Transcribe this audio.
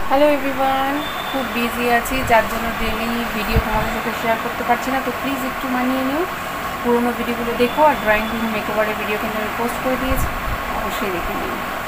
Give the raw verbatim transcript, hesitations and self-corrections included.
Hello everyone, খুব busy আছি যার জন্য ডেলি ভিডিও তোমাদের সাথে শেয়ার করতে পারছি না। তো প্লিজ একটু মানিয়ে নিও, পুরোনো ভিডিওগুলো দেখো। আর ড্রয়িং রুম মেকওভারের ভিডিও কিন্তু আমি পোস্ট করে দিয়েছি, অবশ্যই দেখে নিও।